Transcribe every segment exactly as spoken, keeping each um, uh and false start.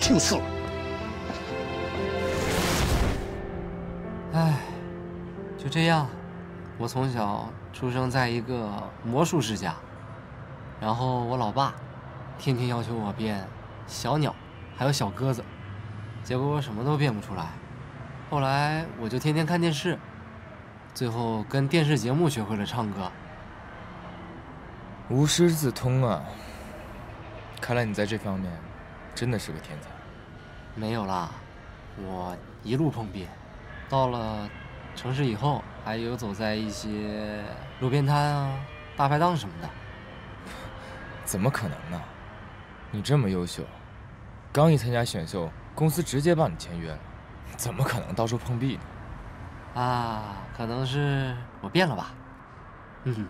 听死了。 唉，就这样，我从小出生在一个魔术世家，然后我老爸天天要求我变小鸟，还有小鸽子，结果我什么都变不出来。后来我就天天看电视，最后跟电视节目学会了唱歌。 无师自通啊！看来你在这方面真的是个天才。 没有啦，我一路碰壁，到了城市以后，还游走在一些路边摊啊、大排档什么的。 怎么可能呢？你这么优秀，刚一参加选秀，公司直接帮你签约了，怎么可能到处碰壁呢？ 啊，可能是我变了吧。嗯哼。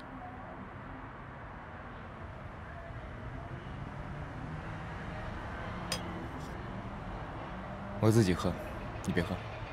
我自己喝，你别喝。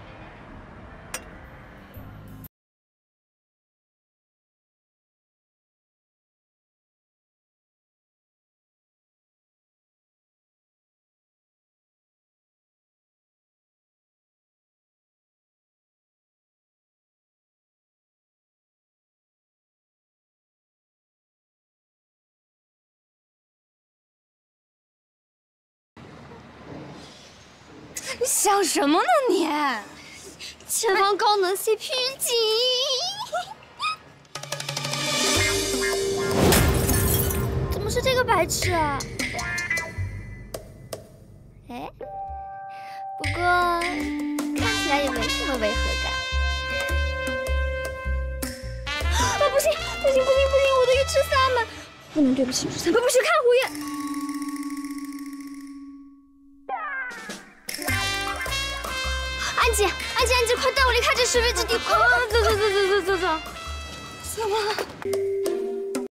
你想什么呢你？前方高能 C P 预警！怎么是这个白痴啊？哎，不过看起来也没什么违和感。啊，不行不行不行不行！我的鱼翅散们，不能对不起咱们不许看胡言。安吉，安吉，安吉，快带我离开这是非之地！啊，走走走走走走走，怎么了？